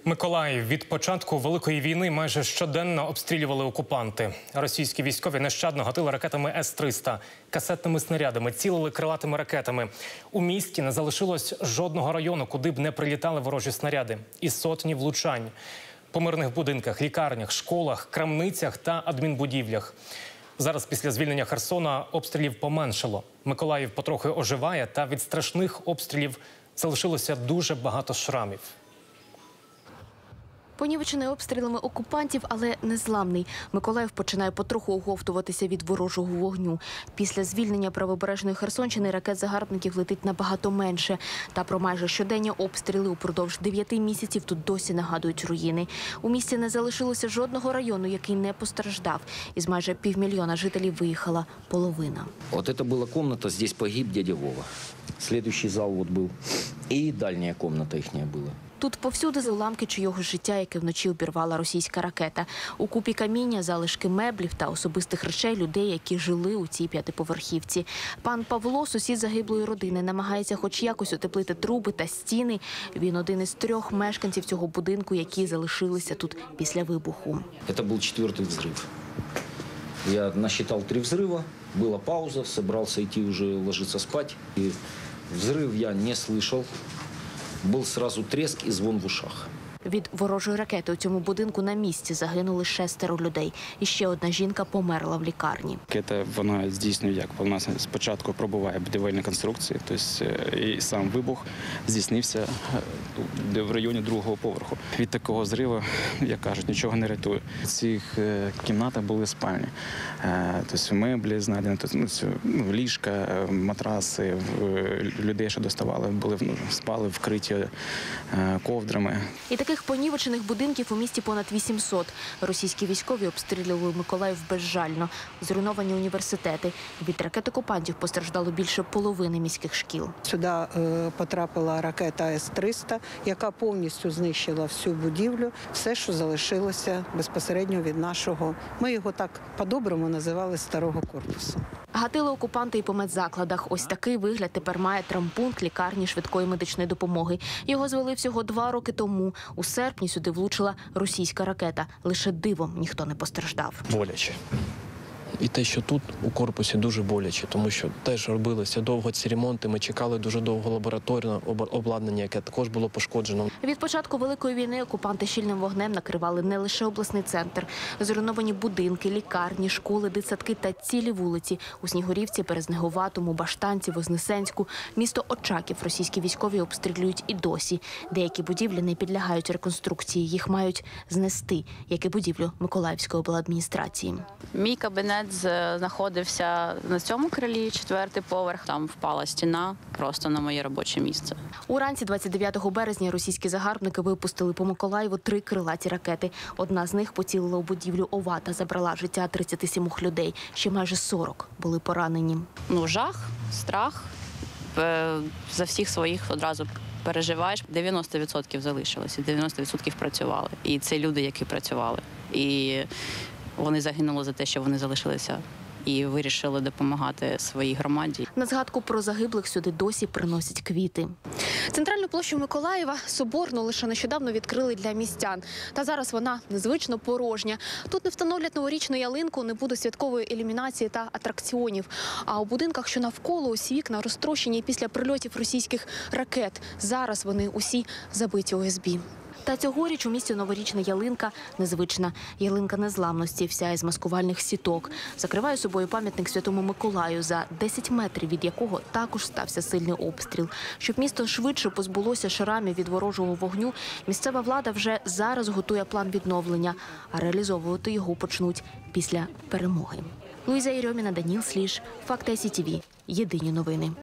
Миколаїв від початку Великої війни майже щоденно обстрілювали окупанти. Російські військові нещадно гатили ракетами С-300, касетними снарядами, цілили крилатими ракетами. У місті не залишилось жодного району, куди б не прилітали ворожі снаряди. І сотні влучань. По мирних будинках, лікарнях, школах, крамницях та адмінбудівлях. Зараз після звільнення Херсона обстрілів поменшало. Миколаїв потрохи оживає, та від страшних обстрілів залишилося дуже багато шрамів. Понівечений обстрілами окупантів, але незламний. Миколаїв починає потроху оговтуватися від ворожого вогню. Після звільнення правобережної Херсонщини ракет загарбників летить набагато менше. Та про майже щоденні обстріли упродовж 9 місяців тут досі нагадують руїни. У місті не залишилося жодного району, який не постраждав. Із майже 500 000 жителів виїхала половина. Вот это была комната, здесь погиб дядя Вова. Следующий зал вот был. И дальняя комната ихняя была. Тут повсюди уламки чийогось життя, яке вночі обірвала російська ракета. У купі каміння залишки меблів та особистих речей людей, які жили у цій п'ятиповерхівці. Пан Павло, сусід загиблої родини, намагається хоч якось утеплити труби та стіни. Він один із 3 мешканців цього будинку, які залишилися тут після вибуху. Это был 4-й взрыв. Я насчитал 3 взрыва, была пауза, собрался идти уже ложиться спать. И взрыв я не слышал. Був сразу тріск і звон в ушах. Від ворожої ракети у цьому будинку на місці загинули 6 людей. І ще одна жінка померла в лікарні. Ракета, вона здійснює, як вона спочатку пробуває будівельні конструкції, тобто і сам вибух здійснився в районі 2-го поверху. Від такого зриву, як кажуть, нічого не рятує. В цих кімнатах були спальні. Тобто меблі знайдені, ліжка, матраси, людей, що доставали, спали вкриті ковдрами. І таких понівечених будинків у місті понад 800. Російські військові обстрілювали Миколаїв безжально. Зруйновані університети. Від ракет окупантів постраждало більше половини міських шкіл. Сюди потрапила ракета С-300, яка повністю знищила всю будівлю, все, що залишилося безпосередньо від нашого, ми його так по-доброму називали, старого корпусу. Гатили окупанти і по медзакладах. Ось такий вигляд тепер має травмпункт лікарні швидкої медичної допомоги. Його звели всього 2 роки тому. У серпні сюди влучила російська ракета. Лише дивом ніхто не постраждав. Боляче. І те, що тут у корпусі дуже боляче, тому що теж робилися довго ці ремонти, ми чекали дуже довго лабораторне обладнання, яке також було пошкоджено. Від початку Великої війни окупанти щільним вогнем накривали не лише обласний центр. Зруйновані будинки, лікарні, школи, дитсадки та цілі вулиці. У Снігурівці, Березнеговатому, Баштанці, Вознесенську. Місто Очаків російські військові обстрілюють і досі. Деякі будівлі не підлягають реконструкції, їх мають знести, як і будівлю Миколаївської обладміністрації. Мій кабінет знаходився на цьому крилі, 4-й поверх. Там впала стіна просто на моє робоче місце. Уранці 29 березня російські загарбники випустили по Миколаєву 3 крилаті ракети. Одна з них поцілила у будівлю ОВА та забрала життя 37 людей. Ще майже 40 були поранені. Жах, страх. За всіх своїх одразу переживаєш. 90% залишилося, 90% працювали. І це люди, які працювали. І вони загинули за те, що вони залишилися і вирішили допомагати своїй громаді. На згадку про загиблих сюди досі приносять квіти. Центральну площу Миколаєва, Соборну, лише нещодавно відкрили для містян. Та зараз вона незвично порожня. Тут не встановлять новорічну ялинку, не буде святкової ілюмінації та атракціонів. А у будинках, що навколо, усі вікна розтрощені після прильотів російських ракет. Зараз вони усі забиті ОСБ. Та цьогоріч у місті новорічна ялинка незвична. Ялинка незламності, вся із маскувальних сіток. Закриває собою пам'ятник Святому Миколаю, за 10 метрів від якого також стався сильний обстріл. Щоб місто швидше позбулося шрамів від ворожого вогню, місцева влада вже зараз готує план відновлення, а реалізовувати його почнуть після перемоги. Луїза Єрьоміна, Даніл Сліж, Факти СІТВ. Єдині новини.